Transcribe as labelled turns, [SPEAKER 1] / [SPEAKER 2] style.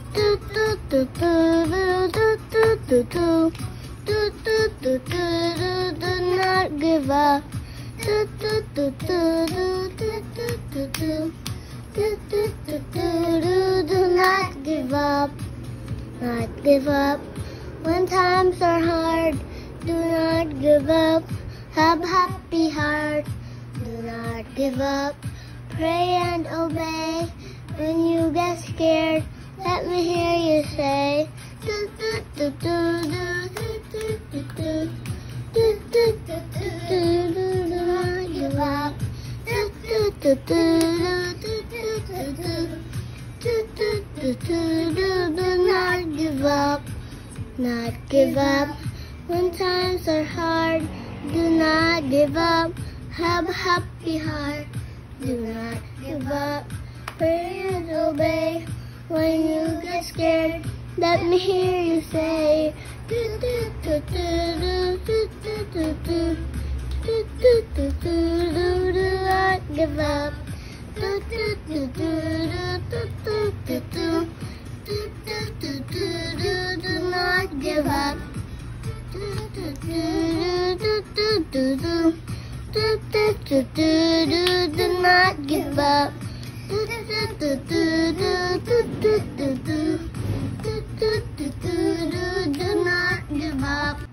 [SPEAKER 1] Do do do do do do do do. Do do do do do. Do not give up. Do do do do do do do do. Do do do do do. Do not give up. Not give up when times are hard. Do not give up. Have happy heart. Do not give up. Pray and obey. When you get scared, let me hear you say, do do do do do do do do do do do do do. Do not give up. Do do do do do do do do do do do do do. Do not give up. Not give up when times are hard. Do not give up. Have a happy heart. Do not give up. Pray and obey. When you get scared, let me hear you say, do do do do do do do do do do do do do. Do not give up. Do do do do do do do do do do do do do. Do not give up. Do do do do do do do. Do do do do do. Do not give up. Do do do do do do do do do. Do do do do do. Do not give up.